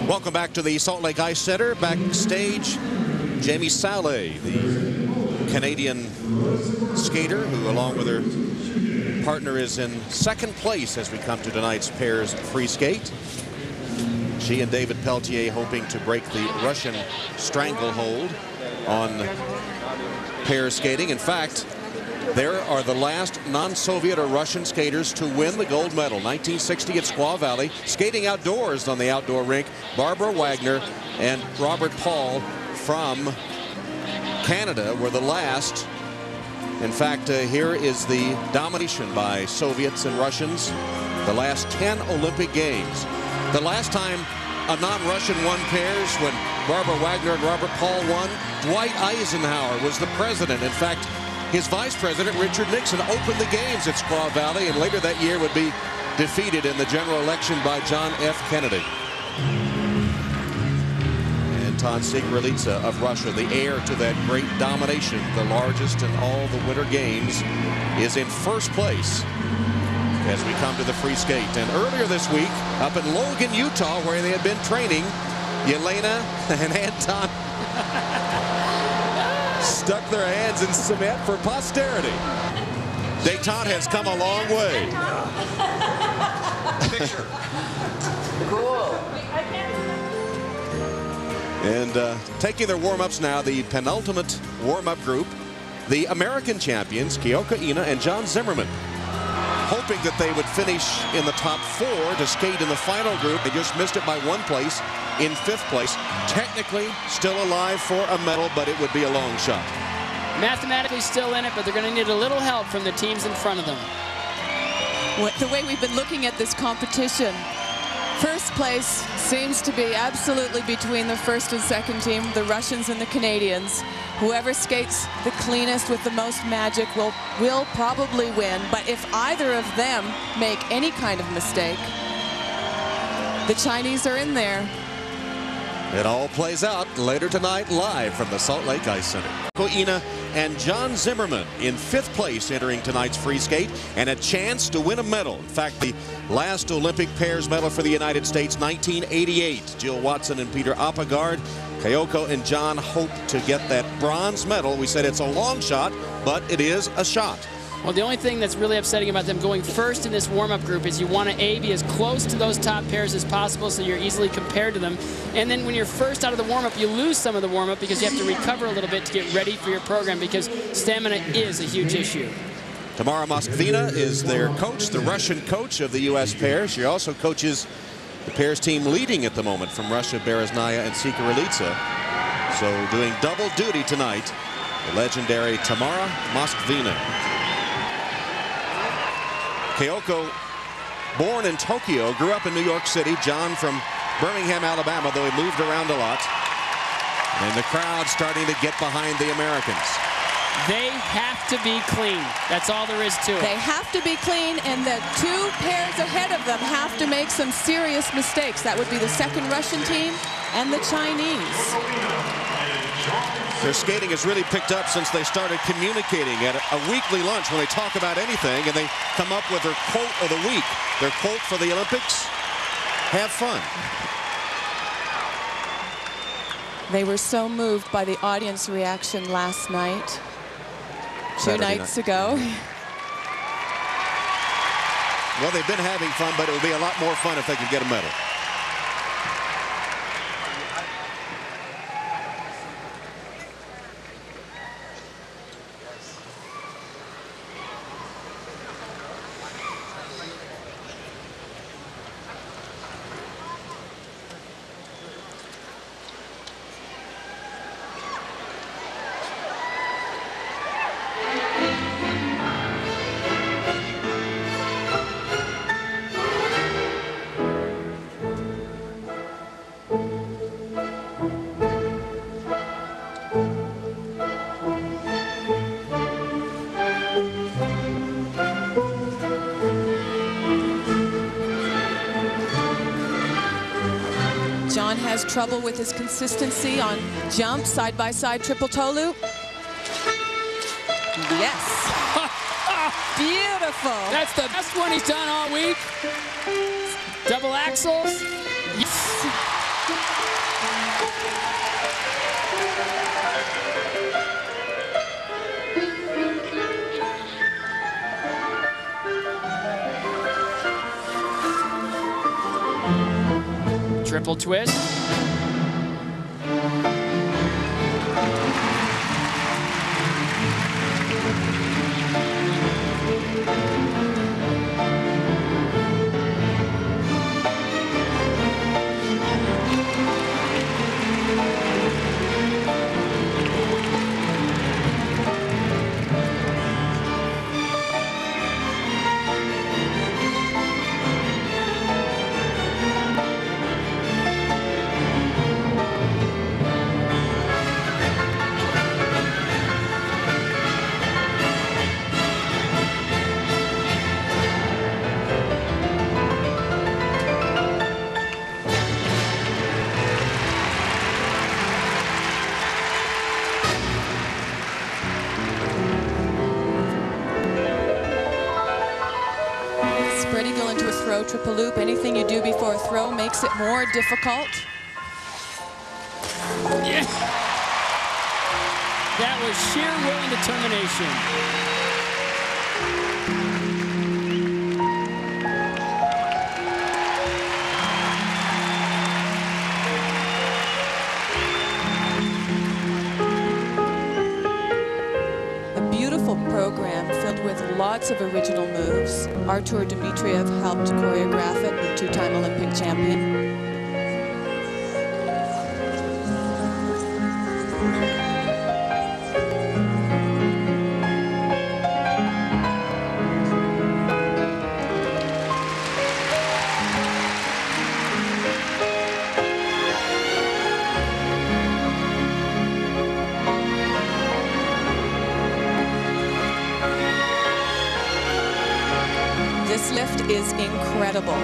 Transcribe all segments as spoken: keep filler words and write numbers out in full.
Welcome back to the Salt Lake Ice Center. Backstage, Jamie Salé, the Canadian skater who, along with her partner, is in second place as we come to tonight's pairs free skate. She and David Pelletier hoping to break the Russian stranglehold on pair skating. In fact, there are the last non-Soviet or Russian skaters to win the gold medal. nineteen sixty at Squaw Valley. Skating outdoors on the outdoor rink, Barbara Wagner and Robert Paul from Canada were the last. In fact, uh, here is the domination by Soviets and Russians. The last ten Olympic Games. The last time a non-Russian won pairs, when Barbara Wagner and Robert Paul won, Dwight Eisenhower was the president. In fact, his vice president, Richard Nixon, opened the games at Squaw Valley, and later that year would be defeated in the general election by John F. Kennedy. Anton Sigrelitsa of Russia, the heir to that great domination, the largest in all the Winter Games, is in first place as we come to the free skate. And earlier this week, up in Logan, Utah, where they had been training, Yelena and Anton stuck their hands in cement for posterity. Détente has come a long way. Picture. Cool. And uh, taking their warm-ups now, the penultimate warm-up group, the American champions, Kyoko and John Zimmerman, hoping that they would finish in the top four to skate in the final group. They just missed it by one place, in fifth place. Technically still alive for a medal, but it would be a long shot. Mathematically still in it, but they're going to need a little help from the teams in front of them. What, the way we've been looking at this competition, first place seems to be absolutely between the first and second team, the Russians and the Canadians. Whoever skates the cleanest with the most magic will, will probably win. But if either of them make any kind of mistake, the Chinese are in there. It all plays out later tonight live from the Salt Lake Ice Center. Kyoko and John Zimmerman in fifth place entering tonight's free skate, and a chance to win a medal. In fact, the last Olympic pairs medal for the United States, nineteen eighty-eight. Jill Watson and Peter Appegard. Kyoko and John hope to get that bronze medal. We said it's a long shot, but it is a shot. Well, the only thing that's really upsetting about them going first in this warm-up group is you want to, A, be as close to those top pairs as possible so you're easily compared to them. And then when you're first out of the warm-up, you lose some of the warm-up because you have to recover a little bit to get ready for your program, because stamina is a huge issue. Tamara Moskvina is their coach, the Russian coach of the U S pairs. She also coaches the pairs team leading at the moment from Russia, Bereznaya and Sigrelitsa. So doing double duty tonight, the legendary Tamara Moskvina. Kyoko, born in Tokyo, grew up in New York City. John from Birmingham, Alabama, though he moved around a lot. And the crowd starting to get behind the Americans. They have to be clean. That's all there is to it. They have to be clean, and the two pairs ahead of them have to make some serious mistakes. That would be the second Russian team and the Chinese. Their skating has really picked up since they started communicating at a weekly lunch when they talk about anything, and they come up with their quote of the week. Their quote for the Olympics: have fun. They were so moved by the audience reaction last night, two Saturday nights night. ago. Well, they've been having fun, but it would be a lot more fun if they could get a medal. John has trouble with his consistency on jump, side-by-side triple toe loop. Yes. Beautiful. That's the best one he's done all week. Double axles. Yes. Triple twist. Spread eagle into a throw, triple loop. Anything you do before a throw makes it more difficult. Yeah. That was sheer will and determination. Program filled with lots of original moves. Artur Dmitriev helped choreograph it, the two-time Olympic champion. This lift is incredible.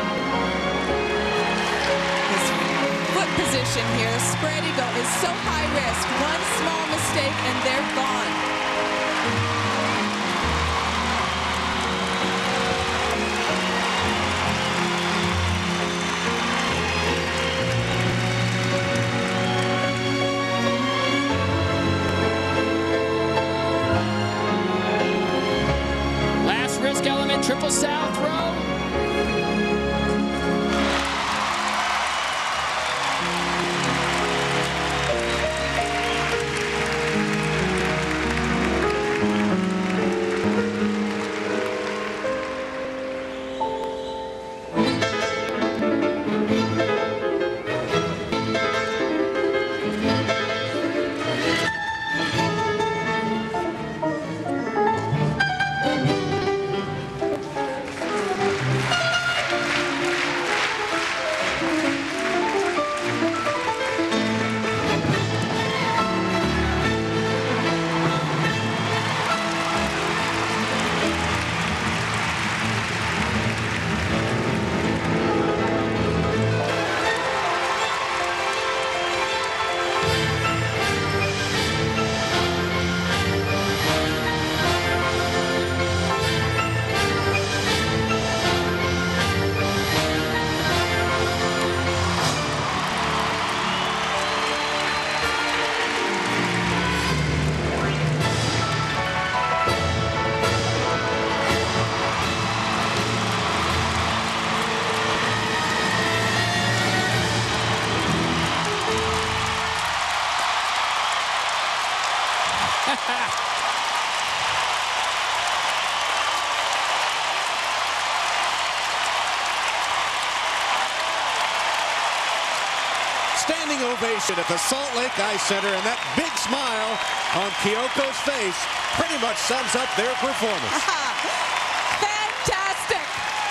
His foot position here, spread eagle, is so high risk. One small mistake and they're gone. Risk element, triple south throw. Standing ovation at the Salt Lake Ice Center, and that big smile on Kyoko's face pretty much sums up their performance. Fantastic!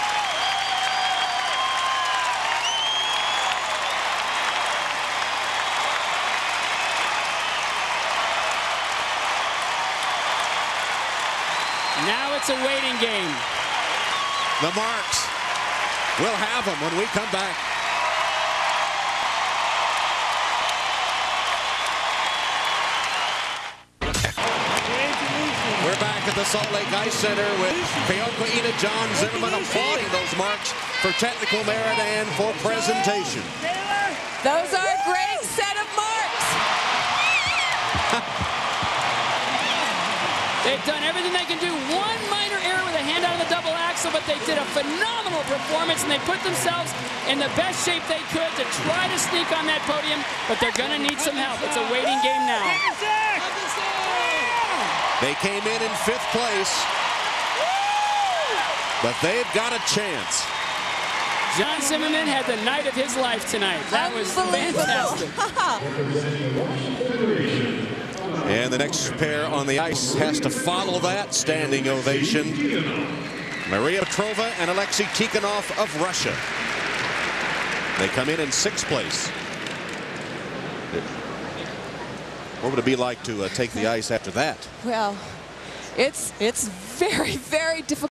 Now it's a waiting game. The marks. We'll have them when we come back. We're back at the Salt Lake Ice Center with Kyoko, Ina, John Zimmerman applauding those marks for technical merit and for presentation. Those are a great set of marks. They've done everything they can do. One minor error with a hand out of the double axe. axle, but they did a phenomenal performance, and they put themselves in the best shape they could to try to sneak on that podium, but they're going to need some help. It's a waiting game now. They came in in fifth place, but they've got a chance. John Zimmerman had the night of his life tonight. That was fantastic. And the next pair on the ice has to follow that standing ovation. Maria Petrova and Alexei Tikhonov of Russia. They come in in sixth place. What would it be like to uh, take the ice after that? Well, it's it's very, very difficult.